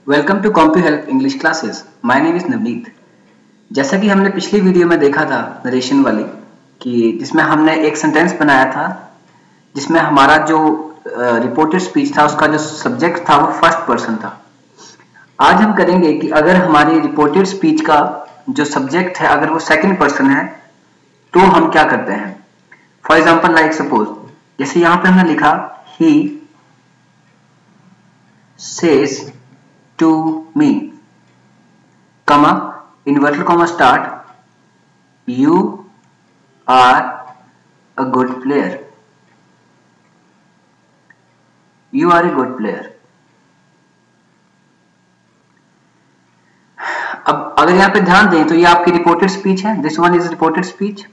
Welcome to COMPUHELP English classes. My name is Navneet. जैसा कि हमने पिछली वीडियो में देखा था नरेशन वाली कि जिसमें हमने एक सेंटेंस बनाया था जिसमें हमारा जो रिपोर्टेड स्पीच था उसका जो सब्जेक्ट था वो फर्स्ट पर्सन था। आज हम करेंगे कि अगर हमारी रिपोर्टेड स्पीच का जो सब्जेक्ट है अगर वो सेकंड पर्सन है तो हम क्या करते हैं। फॉर एग्जाम्पल लाइक सपोज जैसे यहाँ पे हमने लिखा ही says to me, comma, inverted comma start, you are a good player. You are a good player. अब अगर यहाँ पे ध्यान दें तो ये आपकी रिपोर्टेड स्पीच है। This one is reported speech.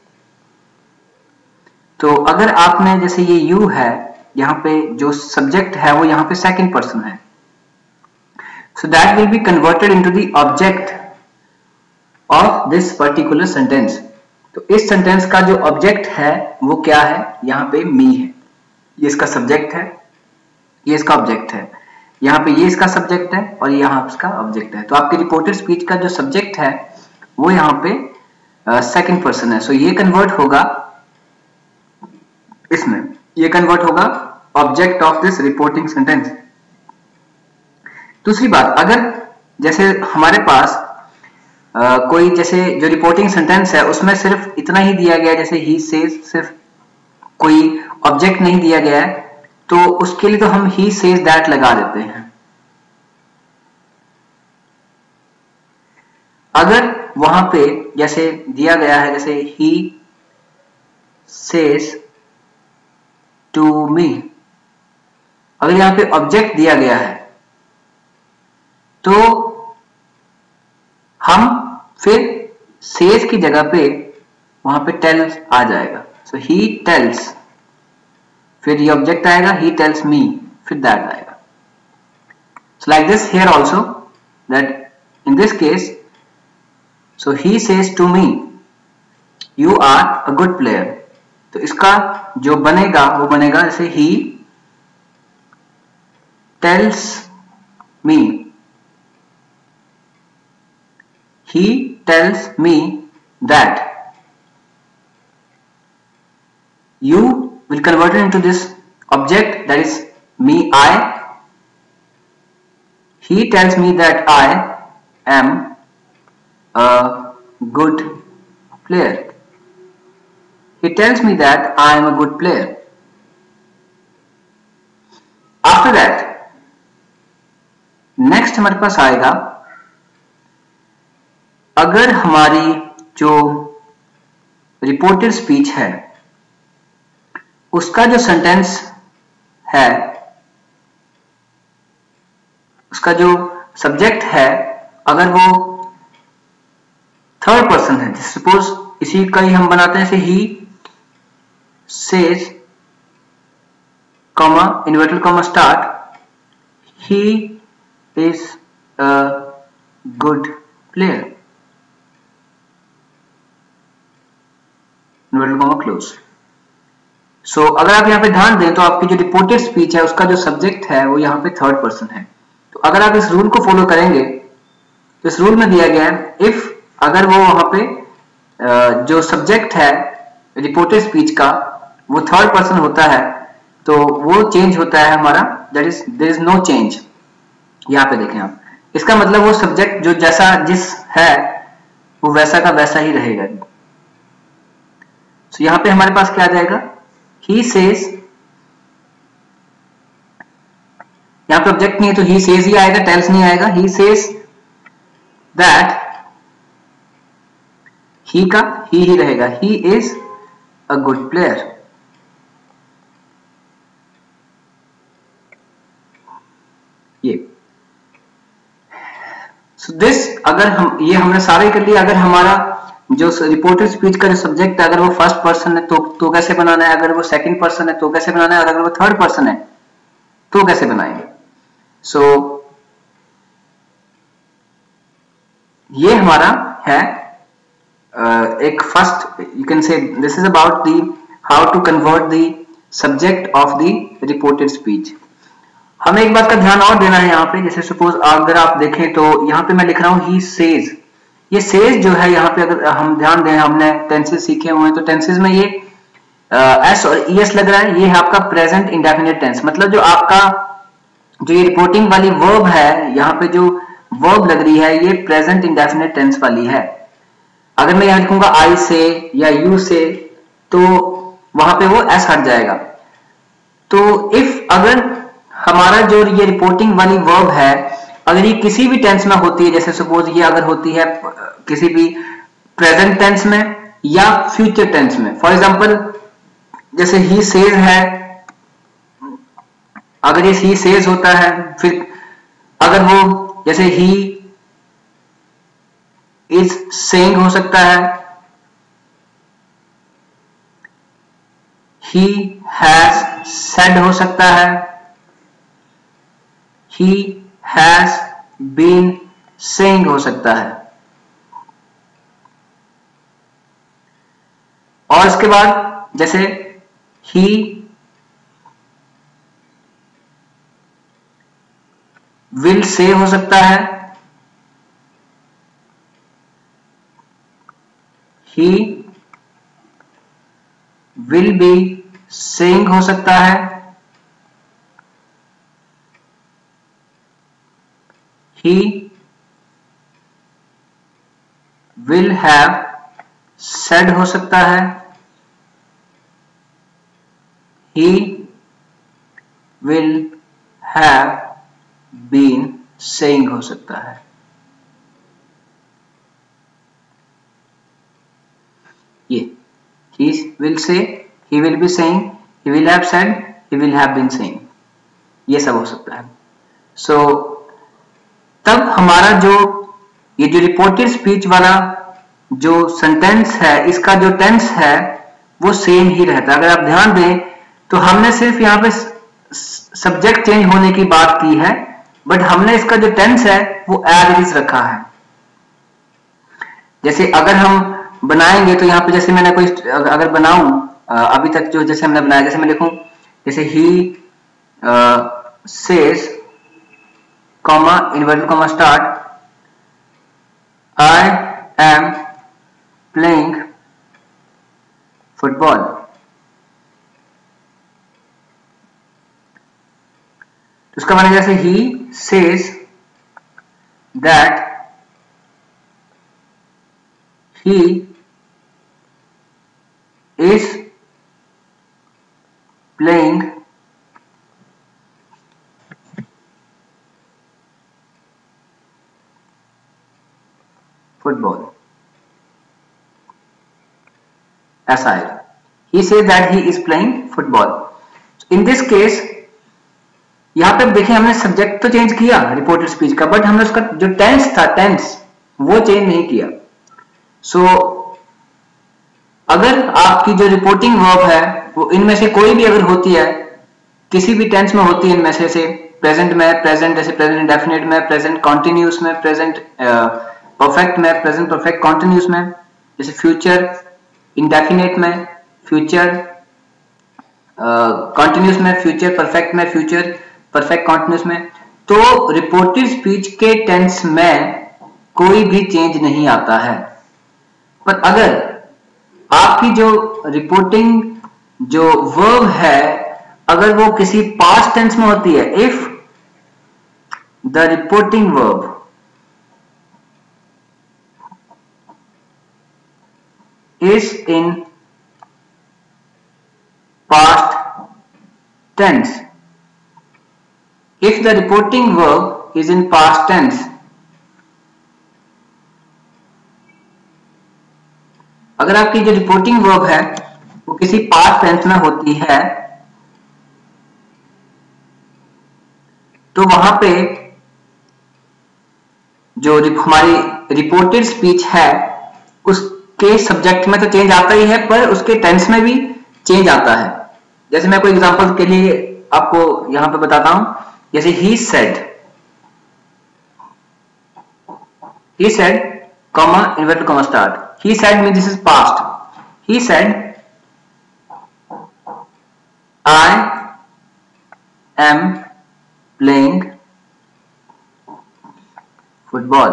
तो अगर आपने जैसे ये यू है यहाँ पे जो सब्जेक्ट है वो यहाँ पे सेकंड पर्सन है, so that will be converted into the object of this particular sentence. तो इस सेंटेंस का जो ऑब्जेक्ट है वो क्या है, यहाँ पे मी है, ये इसका सब्जेक्ट है, ये इसका ऑब्जेक्ट है, यहाँ पे ये इसका सब्जेक्ट है और यहाँ इसका ऑब्जेक्ट है। तो आपकी रिपोर्टेड स्पीच का जो सब्जेक्ट है वो यहाँ पे सेकंड पर्सन है। सो ये कन्वर्ट होगा इसमें, ये कन्वर्ट होगा object of this reporting sentence. दूसरी बात, अगर जैसे हमारे पास कोई जैसे जो रिपोर्टिंग सेंटेंस है उसमें सिर्फ इतना ही दिया गया है, जैसे ही सेज, सिर्फ कोई ऑब्जेक्ट नहीं दिया गया है, तो उसके लिए तो हम ही सेज दैट लगा देते हैं। अगर वहां पे जैसे दिया गया है जैसे ही सेज टू मी, अगर यहां पे ऑब्जेक्ट दिया गया है तो हम फिर सेज की जगह पे वहां पे टेल्स आ जाएगा। सो ही टेल्स, फिर ये ऑब्जेक्ट आएगा, ही टेल्स मी, फिर दैट आएगा। So like this here also that in this case, so he says to me you are a good player. तो इसका जो बनेगा वो बनेगा जैसे he tells me, he tells me that you will convert it into this object that is me, I. He tells me that I am a good player. He tells me that I am a good player. After that, next हमारे पास आएगा, अगर हमारी जो reported speech है उसका जो sentence है, उसका जो सब्जेक्ट है अगर वो थर्ड पर्सन है, सपोज इसी का ही हम बनाते हैं जैसे he says comma inverted comma start, he is a good player, close. So अगर आप यहाँ पे ध्यान दें तो आपकी जो रिपोर्टेड स्पीच है उसका जो सब्जेक्ट है वो यहाँ पे थर्ड पर्सन है। तो अगर आप इस रूल को फॉलो करेंगे तो इस रूल में दिया गया है इफ अगर वो वहां पे जो सब्जेक्ट है रिपोर्टेड स्पीच का वो थर्ड पर्सन होता है तो वो चेंज होता है हमारा, that is there is no change. यहाँ पे देखें आप, इसका मतलब वो सब्जेक्ट जो जैसा जिस है वो वैसा का वैसा ही रहेगा। तो यहां पे हमारे पास क्या आ जाएगा, ही सेज, यहां पे ऑब्जेक्ट नहीं है तो ही सेज ही आएगा, टेल्स नहीं आएगा। ही सेज दैट, ही का ही रहेगा, he is a good player. ये सो दिस, अगर हम ये हमने सारे कर लिया। अगर हमारा जो रिपोर्टेड स्पीच का जो सब्जेक्ट है अगर वो फर्स्ट पर्सन है तो कैसे बनाना है, अगर वो सेकंड पर्सन है तो कैसे बनाना है, और अगर वो थर्ड पर्सन है तो कैसे बनाएंगे। सो ये हमारा है एक first, you can say this is about the how to convert the subject of the reported speech. हमें एक बात का ध्यान और देना है यहाँ पे, जैसे सपोज अगर आप देखें तो यहाँ पे मैं लिख रहा हूँ ही सेज। ये सेज जो है यहाँ पे अगर हम ध्यान दें, हमने टेंसेस सीखे हुए हैं तो टेंसेस में ये एस और ईएस लग रहा है, ये है आपका प्रेजेंट इंडेफिनिट टेंस। मतलब जो आपका जो ये रिपोर्टिंग वाली वर्ब है, यहाँ पे जो वर्ब लग रही है ये प्रेजेंट इंडेफिनिट टेंस वाली है। अगर मैं यहाँ लिखूंगा आई से या यू से तो वहां पे वो एस हट जाएगा। तो इफ अगर हमारा जो ये रिपोर्टिंग वाली वर्ब है अगर ये किसी भी टेंस में होती है, जैसे सपोज ये अगर होती है किसी भी प्रेजेंट टेंस में या फ्यूचर टेंस में, फॉर एग्जांपल जैसे ही सेज है, अगर ये ही सेज होता है, फिर अगर वो जैसे ही इज सेइंग हो सकता है, ही हैज सेड हो सकता है, ही हैज बीन सेइंग हो सकता है। और इसके बाद जैसे ही विल से हो सकता है, ही विल बी सेइंग हो सकता है, he will have said हो सकता है, he will have been saying हो सकता है। ये he will say, he will be saying, he will have said, he will have been saying, ये सब हो सकता है। सो तब हमारा जो ये जो रिपोर्टेड स्पीच वाला जो सेंटेंस है इसका जो टेंस है वो सेम ही रहता है। अगर आप ध्यान दें तो हमने सिर्फ यहाँ पे सब्जेक्ट चेंज होने की बात की है, बट हमने इसका जो टेंस है वो एज इट इज रखा है। जैसे अगर हम बनाएंगे तो यहाँ पे जैसे मैंने कोई अगर बनाऊं अभी तक जो जैसे हमने बनाया, जैसे मैं लिखूं जैसे he says comma inverted comma start I am playing football. तो उसका मतलब जैसे he says that he is playing football, ऐसा है। he says that he is playing football। in this case यहां पे देखिए हमने सब्जेक्ट तो चेंज किया रिपोर्टेड स्पीच का, बट हमने उसका जो टेंस था टेंस वो चेंज नहीं किया। सो अगर आपकी जो रिपोर्टिंग वर्ब है वो इनमें से कोई भी अगर होती है, किसी भी टेंस में होती है इनमें से प्रेजेंट में, प्रेजेंट जैसे प्रेजेंट इंडेफिनिट में, प्रेजेंट कॉन्टिन्यूस में, प्रेजेंट परफेक्ट में, प्रेजेंट परफेक्ट कॉन्टिन्यूस में, जैसे फ्यूचर इंडेफिनिट में, फ्यूचर कॉन्टिन्यूस में, फ्यूचर परफेक्ट में, फ्यूचर परफेक्ट कॉन्टिन्यूस में, तो रिपोर्टेड स्पीच के टेंस में कोई भी चेंज नहीं आता है। पर अगर आपकी जो रिपोर्टिंग जो वर्ब है अगर वो किसी पास्ट टेंस में होती है, if the reporting verb is in past tense, if the reporting verb is in past tense, अगर आपकी जो रिपोर्टिंग वर्ब है वो किसी पास्ट टेंस में होती है तो वहां पे जो हमारी रिपोर्टेड स्पीच है उसके सब्जेक्ट में तो चेंज आता ही है पर उसके टेंस में भी चेंज आता है। जैसे मैं कोई एग्जांपल के लिए आपको यहां पे बताता हूं, जैसे he said comma inverted comma start, he said means this is past, he said I am playing football.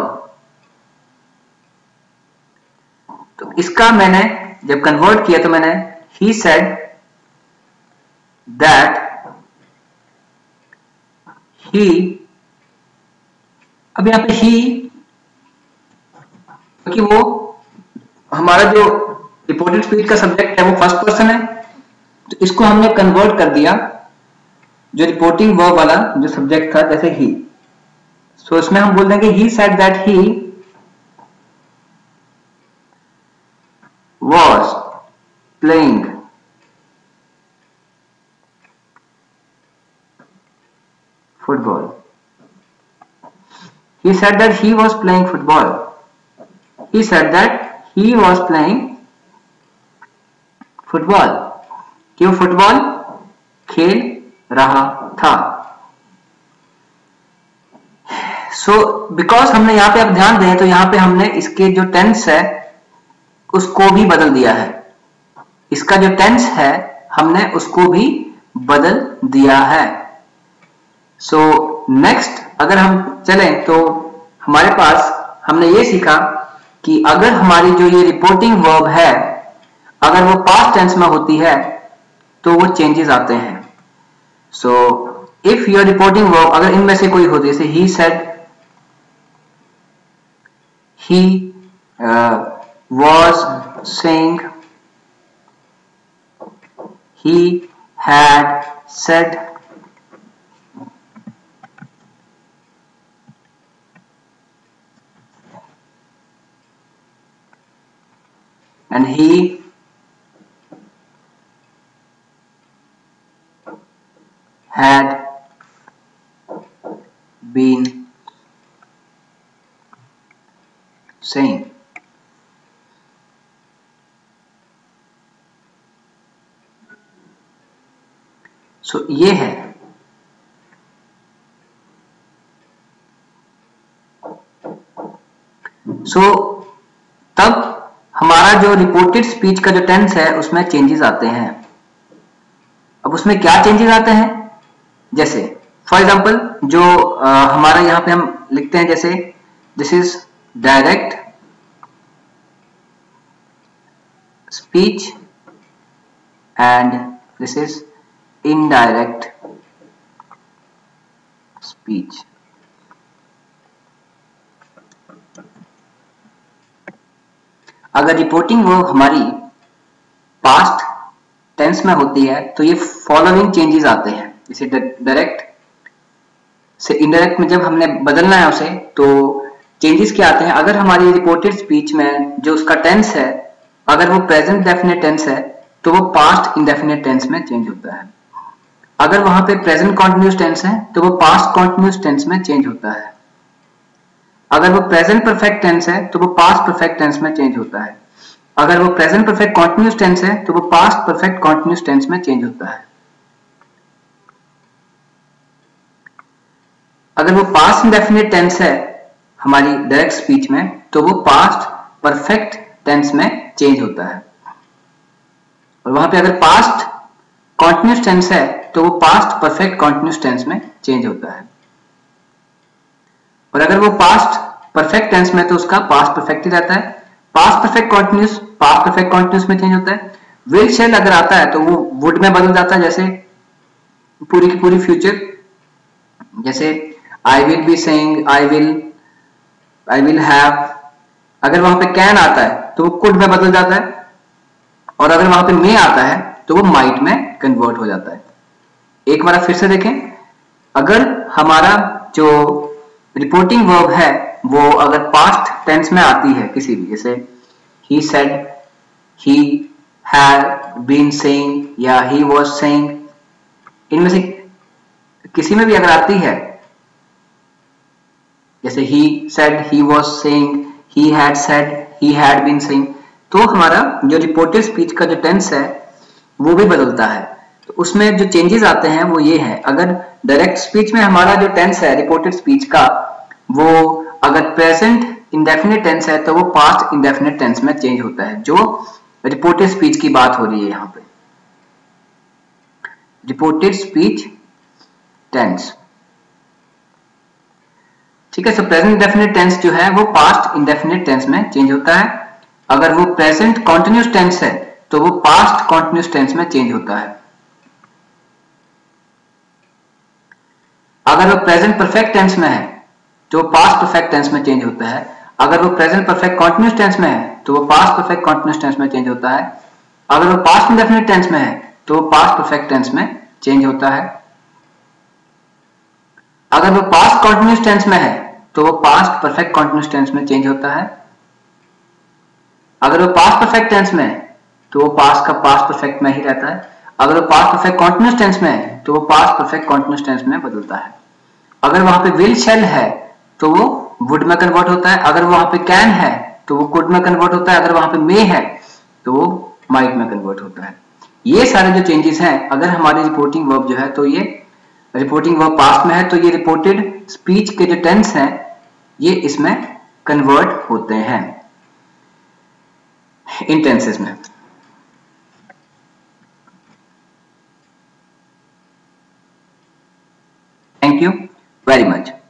तो इसका मैंने जब कन्वर्ट किया तो मैंने ही सेड दैट ही, अब यहां पे ही, क्योंकि वो हमारा जो रिपोर्टेड स्पीच का सब्जेक्ट है वो फर्स्ट पर्सन है, तो इसको हमने कन्वर्ट कर दिया जो रिपोर्टिंग वर्ब वाला जो सब्जेक्ट था, जैसे ही। सो इसमें हम बोल देंगे he said that he was playing football. He said that he was playing football. He said that he was playing football. कि वो फुटबॉल खेल रहा था। सो बिकॉज हमने यहां पे अब ध्यान दें तो यहां पे हमने इसके जो टेंस है उसको भी बदल दिया है। इसका जो टेंस है हमने उसको भी बदल दिया है। सो नेक्स्ट अगर हम चलें तो हमारे पास हमने ये सीखा कि अगर हमारी जो ये रिपोर्टिंग वर्ब है अगर वो पास्ट टेंस में होती है तो वो चेंजेस आते हैं। So if your reporting verb अगर इनमें से कोई होती है, जैसे he said, he was saying, he had said, and he had been saying। So ये है। सो तब हमारा जो रिपोर्टेड स्पीच का जो टेंस है उसमें चेंजेस आते हैं। अब उसमें क्या चेंजेस आते हैं, जैसे फॉर एग्जांपल जो हमारा यहां पे हम लिखते हैं, जैसे this is direct speech and this is indirect speech. अगर रिपोर्टिंग वर्ब हमारी पास्ट टेंस में होती है तो ये फॉलोइंग चेंजेस आते हैं। जैसे डायरेक्ट से इनडायरेक्ट में जब हमने बदलना है उसे तो चेंजेस क्या आते हैं। अगर हमारी रिपोर्टेड स्पीच में जो उसका टेंस है अगर वो प्रेजेंट डेफिनेट टेंस है तो वो पास्ट इंडेफिनेट टेंस में चेंज होता है। अगर वहां पे प्रेजेंट कॉन्टिन्यूस टेंस है तो वो पास्ट कॉन्टिन्यूस टेंस में चेंज होता है। अगर वो प्रेजेंट परफेक्ट टेंस है तो वो पास्ट परफेक्ट टेंस में चेंज होता है। अगर वो प्रेजेंट परफेक्ट कॉन्टिन्यूस टेंस है तो वो पास्ट परफेक्ट कॉन्टिन्यूस टेंस में चेंज होता है। अगर वो पास्ट इंडेफिनिट टेंस है हमारी डायरेक्ट स्पीच में तो वो पास्ट परफेक्ट टेंस में चेंज होता है। और वहां पे अगर पास्ट कॉन्टिन्यूस टेंस है तो वो पास्ट परफेक्ट कॉन्टिन्यूस टेंस में चेंज होता है। और अगर वो पास्ट परफेक्ट टेंस में तो उसका पास्ट परफेक्ट ही रहता है। Past perfect continuous past perfect continuous में चेंज होता है। विल शेल अगर आता है तो वो वुड में बदल जाता है, जैसे पूरी की पूरी फ्यूचर, जैसे I will be saying, I will have. अगर वहां पे कैन आता है तो वो कुड में बदल जाता है। और अगर वहां पे मे आता है तो वो माइट में कन्वर्ट हो जाता है। एक बार फिर से देखें, अगर हमारा जो रिपोर्टिंग वर्ब है वो अगर पास्ट टेंस में आती है किसी भी, जैसे he said, he had been saying या ही वाज सेइंग, इनमें से किसी में भी अगर आती है, जैसे he said, he was saying, he had said, he had been saying, तो हमारा जो रिपोर्टेड स्पीच का जो टेंस है वो भी बदलता है। तो उसमें जो चेंजेस आते हैं वो ये है। अगर डायरेक्ट स्पीच में हमारा जो टेंस है रिपोर्टेड स्पीच का वो अगर प्रेजेंट इंडेफिनिट टेंस है तो वो पास्ट इंडेफिनिट टेंस में चेंज होता है। जो रिपोर्टेड स्पीच की बात हो रही है यहाँ पे, रिपोर्टेड स्पीच टेंस। ठीक है। सो प्रेजेंट इंडेफिनिट टेंस जो है वो पास्ट इंडेफिनिट टेंस में चेंज होता है। अगर वो प्रेजेंट कॉन्टिन्यूस टेंस है तो वो पास्ट कॉन्टिन्यूस टेंस में चेंज होता है। अगर वो प्रेजेंट परफेक्ट टेंस में है तो पास्ट परफेक्ट टेंस में चेंज होता है। अगर वो प्रेजेंट परफेक्ट कॉन्टिन्यूस टेंस में है तो वो पास्ट परफेक्ट कॉन्टिन्यूस टेंस में चेंज होता है। अगर वो पास्ट इंडेफिनिट टेंस में है तो वो पास्ट परफेक्ट टेंस में चेंज होता है। अगर वो पास्ट कॉन्टिन्यूस टेंस में है तो वो पास्ट परफेक्ट कॉन्टिन्यूस टेंस में चेंज होता है। अगर वो पास्ट परफेक्ट टेंस में है तो वो पास्ट का पास्ट परफेक्ट में ही रहता है। अगर वो पास्ट परफेक्ट कॉन्टिन्यूस टेंस में है तो वो पास्ट परफेक्ट कॉन्टिन्यूस टेंस में बदलता है। अगर वहां पे विल शेल है तो वो वुड में कन्वर्ट होता है। अगर वहां पे कैन है तो वो कुड में कन्वर्ट होता है। अगर वहां पे मे है तो वो माइट में कन्वर्ट होता है। ये सारे जो चेंजेस हैं, अगर हमारी रिपोर्टिंग वर्ब जो है तो ये रिपोर्टिंग वर्ब पास्ट में है तो ये रिपोर्टेड स्पीच के जो टेंस हैं ये इसमें कन्वर्ट होते हैं इन टेंसेस में। Thank you very much.